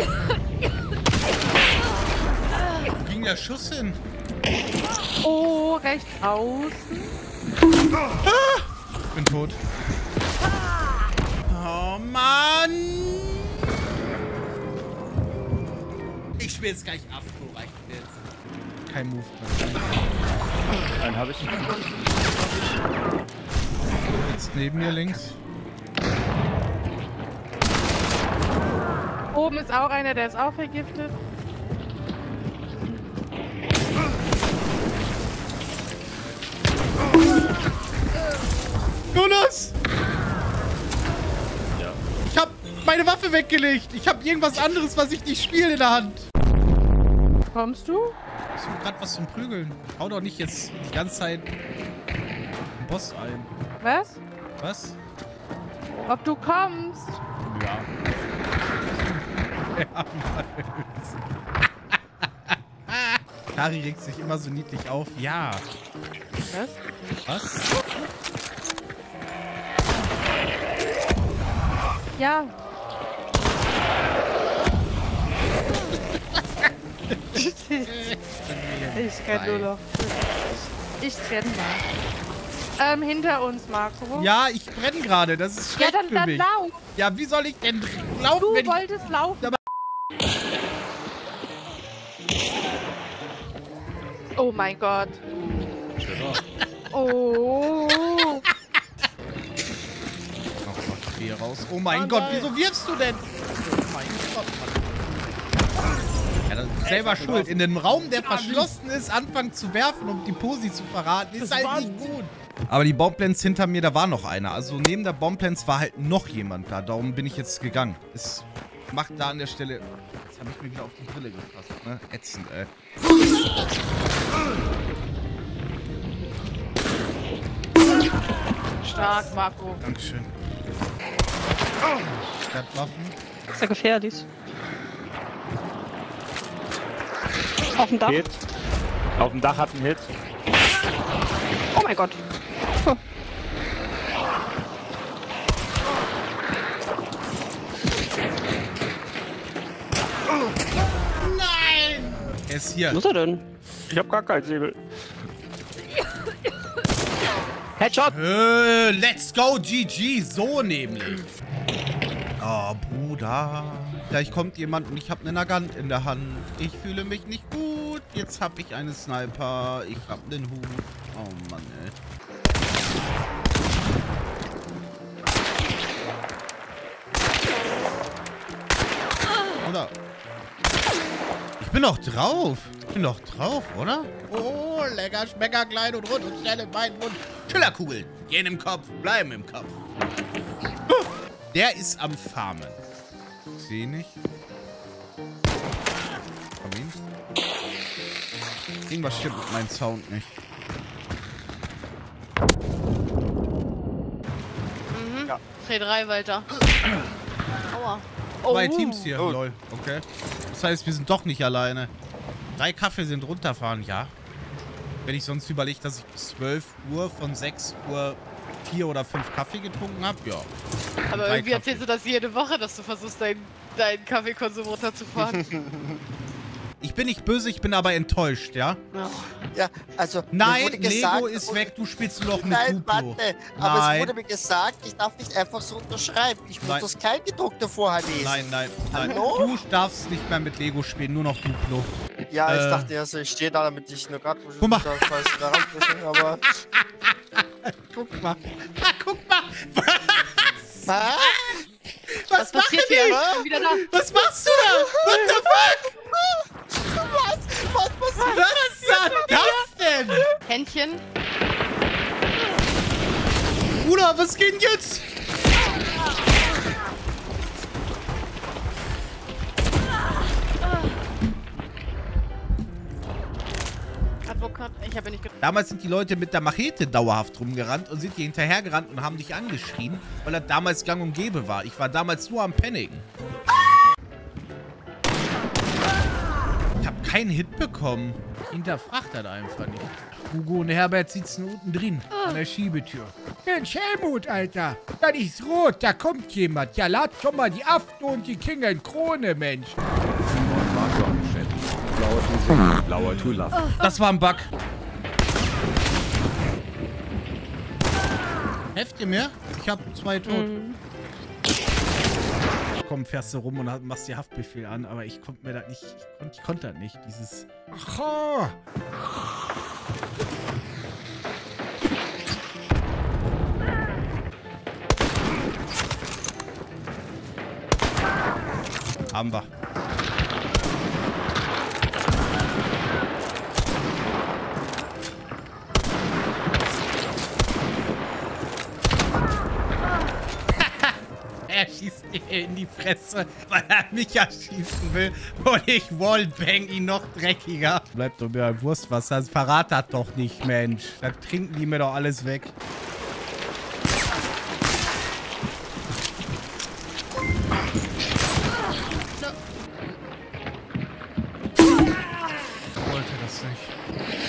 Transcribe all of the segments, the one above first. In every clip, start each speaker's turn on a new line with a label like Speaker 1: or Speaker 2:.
Speaker 1: Wo ging der Schuss hin?
Speaker 2: Oh, rechts außen.
Speaker 1: Ich bin tot. Oh Mann! Ich spiele jetzt gleich Afro, reicht mir jetzt. Kein Move.
Speaker 3: Einen habe ich.
Speaker 1: Jetzt neben mir links.
Speaker 2: Oben ist auch einer, der ist auch vergiftet.
Speaker 1: Jonas!
Speaker 3: Ja.
Speaker 1: Ich hab meine Waffe weggelegt. Ich hab irgendwas anderes, was ich nicht spiele in der Hand.
Speaker 2: Kommst du?
Speaker 1: Ich suche gerade was zum Prügeln. Hau doch nicht jetzt die ganze Zeit den Boss ein.
Speaker 2: Was?
Speaker 1: Was?
Speaker 2: Ob du kommst?
Speaker 1: Ja. Ja, Kari regt sich immer so niedlich auf. Ja.
Speaker 2: Was?
Speaker 1: Was?
Speaker 2: Ja. Ich kenn nur noch. Ich renn mal. Hinter uns, Marco.
Speaker 1: Ja, ich brenne gerade. Das ist schlecht für
Speaker 2: dann
Speaker 1: mich.
Speaker 2: lauf.
Speaker 1: Ja, wie soll ich denn laufen,
Speaker 2: Du
Speaker 1: wenn ich...
Speaker 2: wolltest laufen.
Speaker 1: Aber
Speaker 2: Oh mein Gott. Oh.
Speaker 1: noch Kaffee raus. Oh mein Gott, wieso wirfst du denn? Oh mein Gott, Mann. Ja, das ist selber schuld. In dem Raum, der verschlossen ist, anfangen zu werfen, um die Posi zu verraten, ist halt nicht gut. Aber die Bombplants hinter mir, da war noch einer. Also neben der Bombplants war halt noch jemand da. Darum bin ich jetzt gegangen. Es macht da an der Stelle... Jetzt habe ich mir wieder auf die Brille gepasst, ne? Ätzend, ey.
Speaker 2: Stark, Marco.
Speaker 1: Dankeschön. Waffen.
Speaker 4: Ist ja gefährlich. Auf dem Dach.
Speaker 3: Hit. Auf dem Dach hat ein Hit.
Speaker 4: Oh mein Gott. Huh.
Speaker 1: Nein! Er ist hier.
Speaker 4: Wo ist er denn?
Speaker 3: Ich hab gar keinen Säbel. Headshot!
Speaker 1: Let's go, GG. So nämlich. Oh, Bruder. Gleich kommt jemand und ich habe eine Nagant in der Hand. Ich fühle mich nicht gut. Jetzt habe ich einen Sniper. Ich habe den Hut. Oh Mann, ey. Oder? Ich bin doch drauf. Ich bin doch drauf, oder? Oh, lecker, schmecker, klein und rund und schnell in meinen Mund. Schillerkugeln. Gehen im Kopf, bleiben im Kopf. Der ist am Farmen. Ich sehe nicht. Komm hin. Irgendwas stimmt mit meinem Sound nicht.
Speaker 5: Mhm.
Speaker 3: Ja.
Speaker 5: T3 weiter. Aua.
Speaker 1: Zwei Teams hier, lol. Okay. Das heißt, wir sind doch nicht alleine. 3 Kaffee sind runterfahren, ja. Wenn ich sonst überlege, dass ich bis 12 Uhr von 6 Uhr 4 oder 5 Kaffee getrunken habe, ja.
Speaker 5: Aber
Speaker 1: 3
Speaker 5: irgendwie
Speaker 1: Kaffee.
Speaker 5: erzählst du das jede Woche, dass du versuchst, deinen Kaffeekonsum runterzufahren.
Speaker 1: Ich bin nicht böse, ich bin aber enttäuscht, ja?
Speaker 5: Ja.
Speaker 6: Ja, also
Speaker 1: Nein,
Speaker 6: mir wurde gesagt,
Speaker 1: Lego ist weg, du spielst nur noch mit
Speaker 6: Nein,
Speaker 1: Duplo.
Speaker 6: warte, aber es
Speaker 1: Nein.
Speaker 6: wurde mir gesagt, ich darf nicht einfach so unterschreiben. Ich muss
Speaker 1: Nein.
Speaker 6: das Kleingedruckte vorher lesen.
Speaker 1: Nein, nein, nein.
Speaker 6: Hallo?
Speaker 1: Du darfst nicht mehr mit Lego spielen, nur noch Duplo.
Speaker 6: Ja, ich dachte erst, ich stehe da, damit ich nur gerade
Speaker 1: Guck mal.
Speaker 6: da ranpushen, aber...
Speaker 1: Guck mal. Ah, guck mal. Was?
Speaker 6: Hä?
Speaker 1: Was machen
Speaker 5: passiert
Speaker 1: die?
Speaker 5: hier? Ich bin wieder da.
Speaker 1: Was machst du da? What the fuck?
Speaker 6: Was passiert?
Speaker 1: Was war das denn?
Speaker 5: Händchen.
Speaker 1: Bruder, was geht denn jetzt?
Speaker 5: Advokat. Ich habe nicht
Speaker 1: Damals sind die Leute mit der Machete dauerhaft rumgerannt und sind dir hinterhergerannt und haben dich angeschrien, weil das damals gang und gäbe war. Ich war damals nur am Paniken. Ich habe keinen Hit bekommen. Hinterfragt das einfach nicht. Hugo und Herbert sitzen unten drin, an der Schiebetür.
Speaker 7: Mensch, Helmut, Alter. Da ist rot, da kommt jemand. Ja, lad schon mal die Aften und die King in Krone, Mensch.
Speaker 3: Blauer to love.
Speaker 1: Das war ein Bug. Helft ihr mir? Ich hab 2 tot. Komm, fährst du rum und machst dir Haftbefehl an, aber ich konnte mir das nicht, ich konnte das nicht, dieses...
Speaker 7: Aha.
Speaker 1: Haben wir. Er schießt mir in die Fresse, weil er mich erschießen will. Und ich wallbang ihn noch dreckiger. Bleibt doch mir ein Wurstwasser. Das verrat das doch nicht, Mensch. Da trinken die mir doch alles weg. Ich wollte das nicht.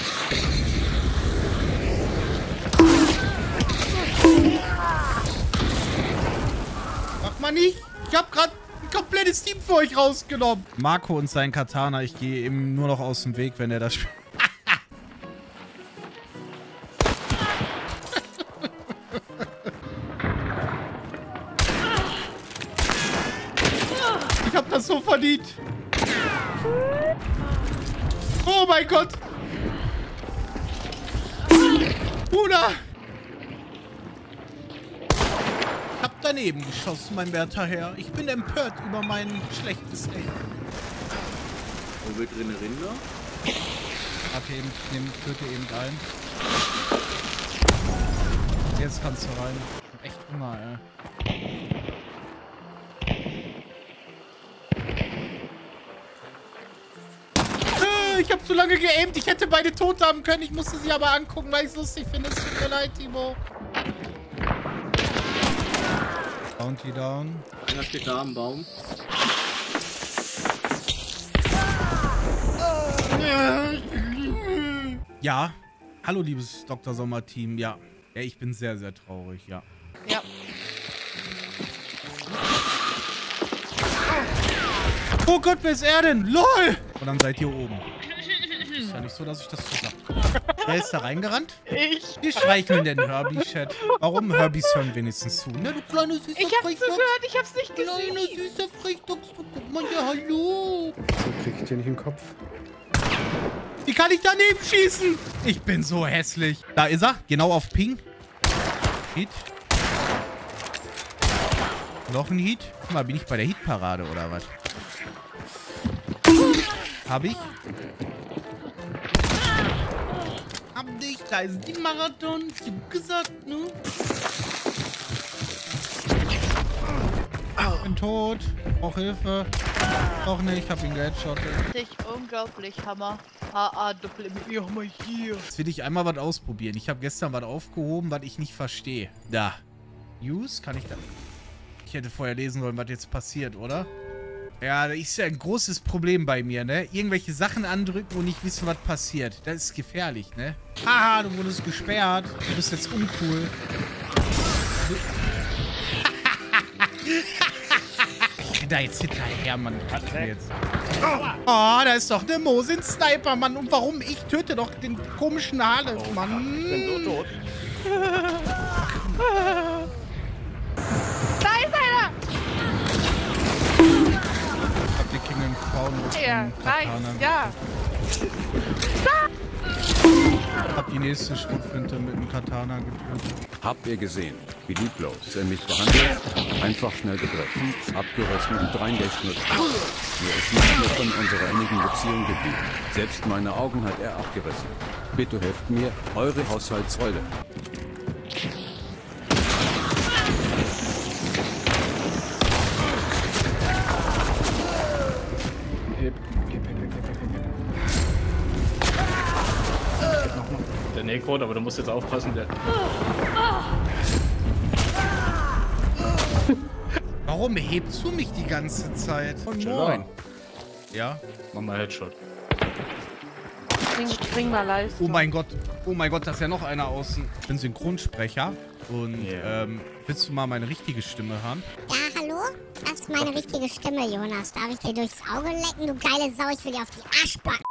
Speaker 1: Mach mal nicht. Ich hab grad ein komplettes Team für euch rausgenommen. Marco und sein Katana. Ich gehe ihm nur noch aus dem Weg, wenn er das spielt. Ich hab das so verdient. Oh mein Gott. Bruder. Ich hab daneben geschossen, mein werter Herr. Ich bin empört über mein schlechtes Aim.
Speaker 8: Wo wird drin Rinder?
Speaker 1: Okay, töte eben ein. Jetzt kannst du rein. Ich hab echt Hunger, ey. Ich hab so lange geaimt. Ich hätte beide tot haben können. Ich musste sie aber angucken, weil ich es lustig finde. Es tut mir leid, Timo. Bounty down.
Speaker 8: Einer steht da am Baum.
Speaker 1: Ja. Hallo, liebes Dr. Sommer-Team. Ja. Ja, ich bin sehr, sehr traurig, ja.
Speaker 5: Ja.
Speaker 1: Oh Gott, wer ist er denn? LOL! Und dann seid ihr oben. Ist ja nicht so, dass ich das gesagt habe. Wer ist da reingerannt?
Speaker 5: Ich.
Speaker 1: Wir streicheln den Herbie-Chat. Warum? Herbies hören wenigstens zu. Ne, du kleiner süßer
Speaker 5: Ich hab's zugehört, ich hab's nicht gesehen.
Speaker 1: Kleiner süßer Frechdachs. Guck mal hier, hallo.
Speaker 9: So krieg ich den nicht in den Kopf.
Speaker 1: Wie kann ich daneben schießen? Ich bin so hässlich. Da ist er. Genau auf Ping. Hit. Noch ein Hit. Guck mal, bin ich bei der Hitparade oder was? Hab ich. Hab dich. Da ist die Marathon. Ich hab gesagt, ne? Bin tot. Brauch Hilfe. Doch nicht, ich hab ihn geheadshottet.
Speaker 5: Richtig unglaublich, Hammer. AA, Doppel mit mir, mal hier.
Speaker 1: Jetzt will ich einmal was ausprobieren. Ich habe gestern was aufgehoben, was ich nicht verstehe. Da. Use? Kann ich da... Ich hätte vorher lesen sollen, was jetzt passiert, oder? Ja, das ist ja ein großes Problem bei mir, ne? Irgendwelche Sachen andrücken und nicht wissen, was passiert. Das ist gefährlich, ne? Haha, du wurdest gesperrt. Du bist jetzt uncool. Ich bin da jetzt hinterher, Mann. Oh, da ist doch eine Mosin-Sniper, Mann. Und warum? Ich töte doch den komischen Harles, Mann.
Speaker 3: Ich bin so tot.
Speaker 5: Da ist einer!
Speaker 1: Ich hab die King and Crown mit
Speaker 5: Ja,
Speaker 1: dem Katana
Speaker 5: nice, ja.
Speaker 1: Ich hab die nächste Schrotflinte mit dem Katana getötet.
Speaker 10: Habt ihr gesehen, wie lieblos er mich behandelt? Einfach schnell gegriffen, abgerissen und reingeschnitten. Mir ist nicht mehr von unserer innigen Beziehung geblieben. Selbst meine Augen hat er abgerissen. Bitte helft mir, eure Haushaltsrolle.
Speaker 3: Der Necrot, aber du musst jetzt aufpassen, der...
Speaker 1: Warum hebst du mich die ganze Zeit? Oh, moin. Ja?
Speaker 3: Mach mal Headshot.
Speaker 2: Bring mal Leistung.
Speaker 1: Oh mein Gott, da ist ja noch einer außen. Ich bin Synchronsprecher und willst du mal meine richtige Stimme haben?
Speaker 9: Ja, hallo? Das ist meine richtige Stimme, Jonas. Darf ich dir durchs Auge lecken, du geile Sau? Ich will dir auf die Arschbacken.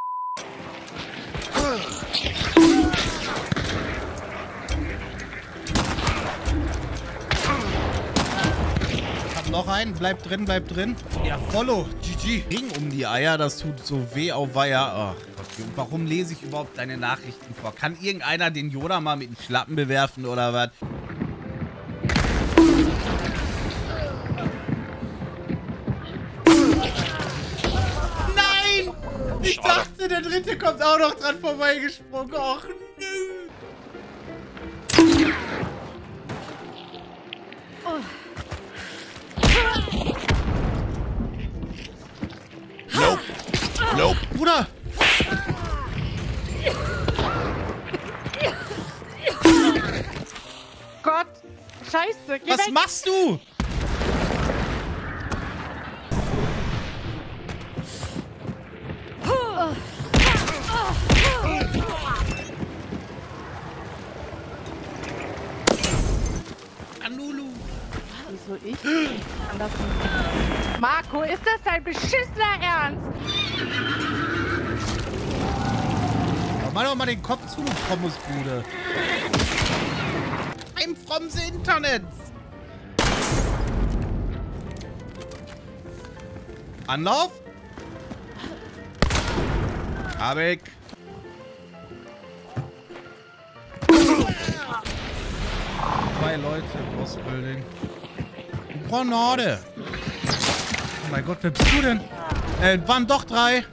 Speaker 1: Hab noch einen, bleib drin. Ja, Follow, GG. Ring um die Eier, das tut so weh auf Weiher. Oh Gott, warum lese ich überhaupt deine Nachrichten vor? Kann irgendeiner den Yoda mal mit den Schlappen bewerfen oder was? Nein! Ich dachte, der dritte kommt auch noch dran vorbeigesprungen. Och, nö. Nope. Bruder!
Speaker 2: Gott! Scheiße! Geh
Speaker 1: Was
Speaker 2: weg.
Speaker 1: machst du? Anulu.
Speaker 2: Wieso ich? Anders nicht. Marco, ist das dein beschissener Ernst?
Speaker 1: Mach doch mal den Kopf zu, du Pommesbude. I'm from the Internet. Anlauf. Hab ich. Zwei Leute im Ostbuilding. Granate. Oh mein Gott, wer bist du denn? Waren doch 3.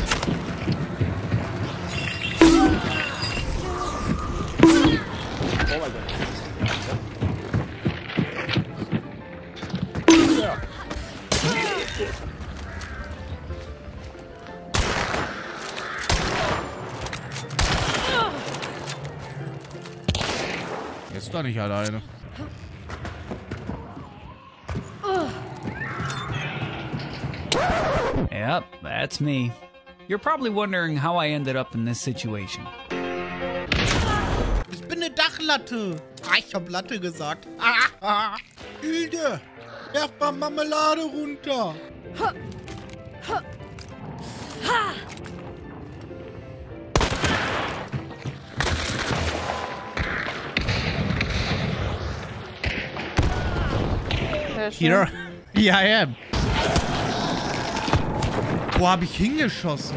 Speaker 1: Jetzt doch nicht alleine.
Speaker 11: Yep, that's me. You're probably wondering how I ended up in this situation.
Speaker 1: Ich bin eine Dachlatte. Ah, ich hab Latte gesagt. Hilde, werf mal Marmelade runter. Here I am. Wo hab ich hingeschossen?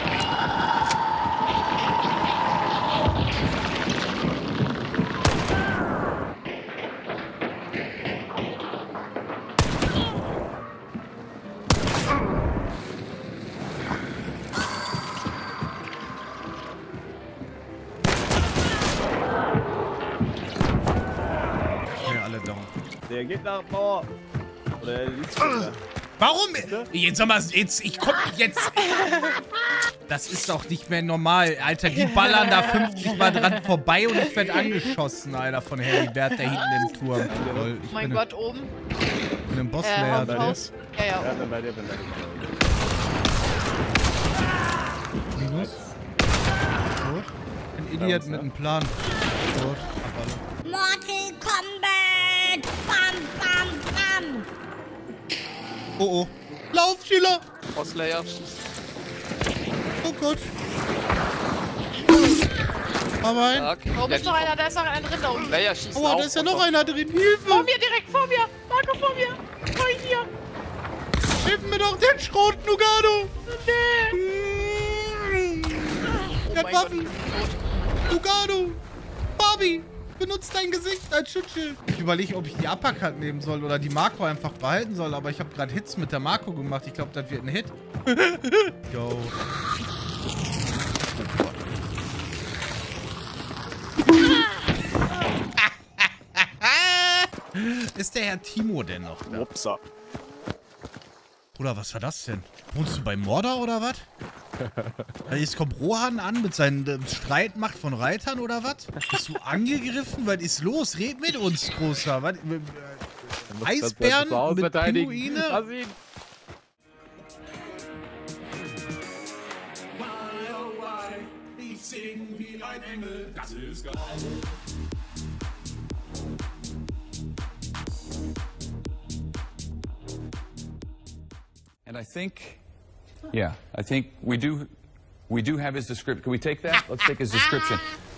Speaker 1: Ja, alle down.
Speaker 12: Der geht nach Mauer. Oder er liegt schon.
Speaker 1: Warum? Jetzt sag mal, ich komm jetzt. Das ist doch nicht mehr normal, Alter. Die ballern da 50 Mal dran vorbei und ich werd angeschossen, Alter, von Heribert da hinten im Turm.
Speaker 5: Oh mein Gott, oben.
Speaker 1: Ich bin im Boss-Layer da.
Speaker 5: Haus. Ja.
Speaker 12: Bin bei dir.
Speaker 1: Minus. Tot. Ein Idiot mit einem Plan. Tot.
Speaker 9: Mortal Kombat! Bam, bam, bam!
Speaker 1: Oh. Lauf, Schüler!
Speaker 5: Boss-Layer.
Speaker 1: Oh Gott. Aber ein.
Speaker 5: Oben ist noch einer, da ist noch einer drin da unten.
Speaker 1: Oh, da ist ja noch einer drin. Hilfe!
Speaker 5: Vor mir, direkt vor mir! Marco, vor mir! Vor hier!
Speaker 1: Hilf mir doch, den Schrot, Nugado!
Speaker 5: Nee!
Speaker 1: Der hat Waffen! Nugado! Barbie! Benutzt dein Gesicht als Schutzschild. Ich überlege, ob ich die Uppercut nehmen soll oder die Marco einfach behalten soll, aber ich habe gerade Hits mit der Marco gemacht. Ich glaube, das wird ein Hit. Yo. Ist der Herr Timo denn noch da?
Speaker 12: Upsa.
Speaker 1: Bruder, was war das denn? Wohnst du bei Mordor oder was? Jetzt kommt Rohan an mit seinen Streitmacht von Reitern oder was? Bist du angegriffen? Was ist los? Red mit uns, Großer. Was? Eisbären mit Pinguine?
Speaker 13: bin ein Engel, das ist geil.
Speaker 14: And I think, yeah, I think we do have his description. Can we take that? Let's take his description.